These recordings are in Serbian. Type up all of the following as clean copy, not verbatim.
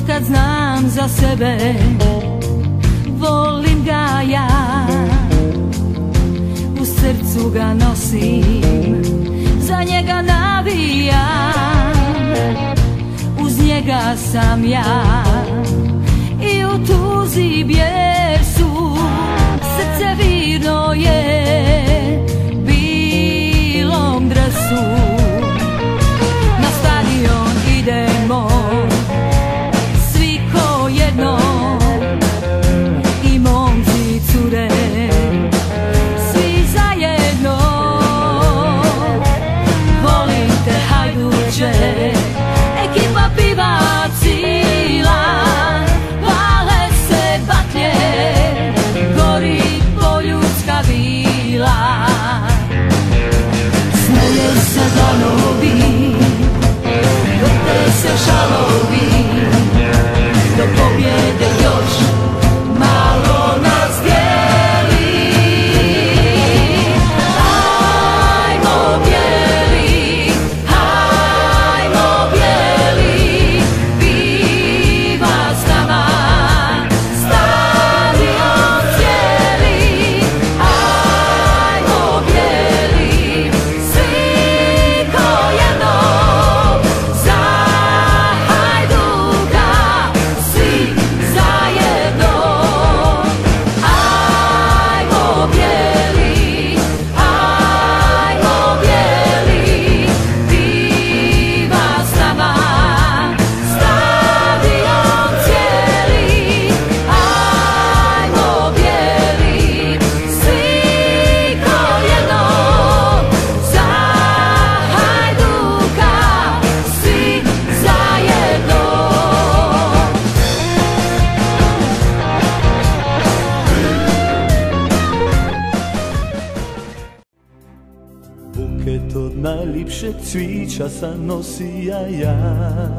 Otkad znam za sebe, volim ga ja, u srcu ga nosim, za njega navijam, uz njega sam ja i u tuzi bijesu srce virno je bilom dresu. Na stadion idemo svi ko jedno, i momci i cure, svi zajedno. Volim te Hajduče, ekipa piva cila, pale se baklje, gori poljudska vila. Smeje se danovi, vrte se šalovi, do pobjede još malo nas dijeli. Hajmo bijeli, hajmo bijeli, piva s nama, stadion cijeli. Hajmo bijeli, svi ko jedno, za Hajduka, svi zajedno. Hajmo bijeli, hajmo bijeli, piva s nama, stadion cijeli. Hajmo bijeli, svi ko jedno, za Hajduka, svi zajedno. Buket od najljepšeg cvića sam nosija ja,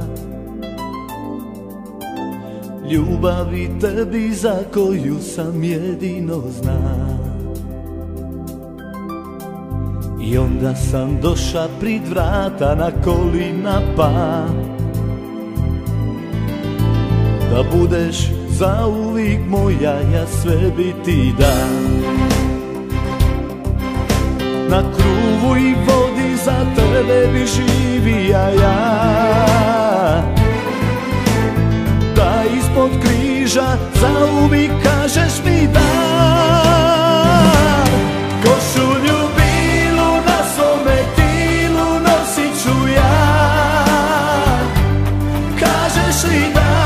ljubavi tebi za koju sam jedino zna. I onda sam doša prid vrata na kolina pa, da budeš zauvijek moja, ja sve bi ti dam. Na kruvu i vodi za tebe bi živija ja, da ispod križa zauvijek kažeš mi da. Košulju bilu na svome tilu nosit ću ja, kažeš li da,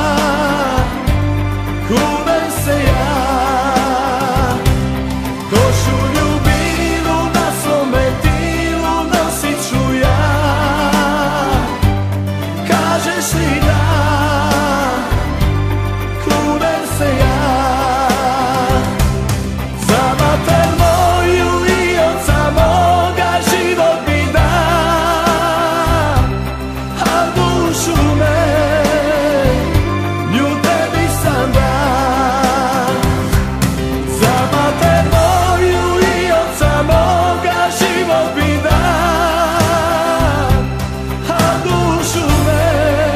kunem se ja. Košulju bilu na svome tilu nosit ću ja, kažeš li da, kunem se ja. Za mater moju i oca moga život mi da, a dušu me nju tebi sam da. Za mater moju i oca moga život mi da, a dušu me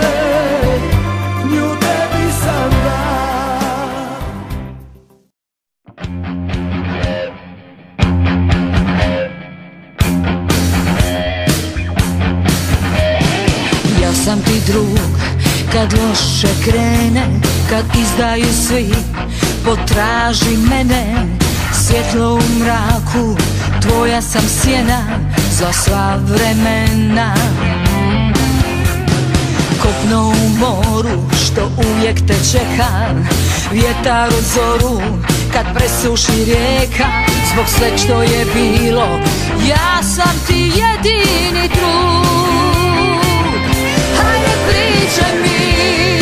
nju tebi sam da. Ja sam ti drug kad loše krene, kad izdaju svi, potraži mene. Svjetlo u mraku, tvoja sam sjena za sva vremena. Kopno u moru, što uvijek te čeka, vjetar u zoru, kad presuši rijeka. Zbog sve što je bilo, ja sam ti jedini drug. Hajde pričaj mi,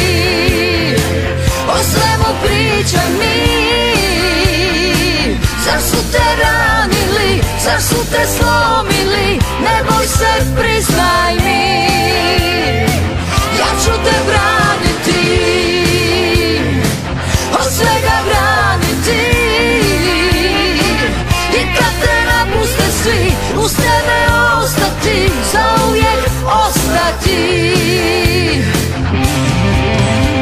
o svemu pričaj mi. Zar su te ranili, zar su te slomili, ne boj se, priznaj mi. Ja ću te braniti, od svega braniti. I kad te napuste svi, uz tebe ostati, zauvijek ostati.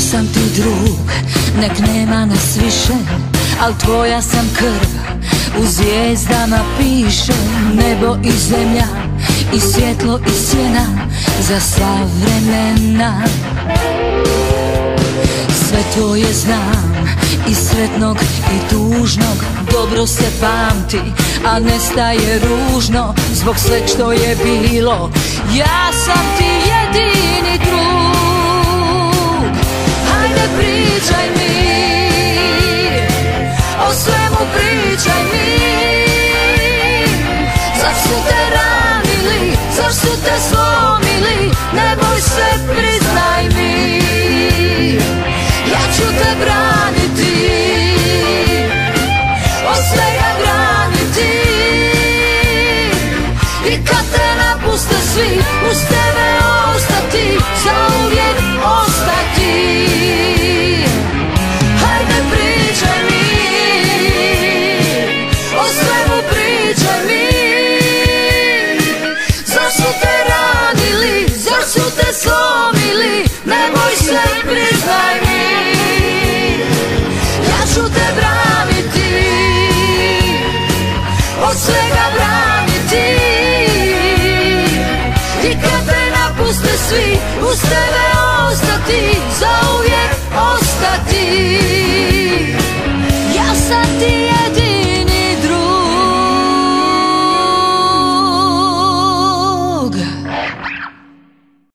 sam ti drug, nek nema nas više, al tvoja sam krv, u zvijezdama piše. Nebo i zemlja, i svjetlo i sjena, za sva vremena. Sve tvoje znam, i sretnog i tužnog, dobro se pamti, a nestaje ružno. Zbog sveg što je bilo, ja sam ti jedini drug. Hajde pričaj mi, o svemu pričaj mi. Zar su te ranili, zar su te slomili, ne boj se, priznaj mi. Ja ću te braniti, od svega braniti. I kad te napuste svi, uz tebe ostati, zauvijek ostati. Hajde pričaj mi, o svemu pričaj mi. Zar su te ranili, zar su te slomili, ne boj se, priznaj mi. Ja ću te braniti, od svega braniti. I kad te napuste svi, uz tebe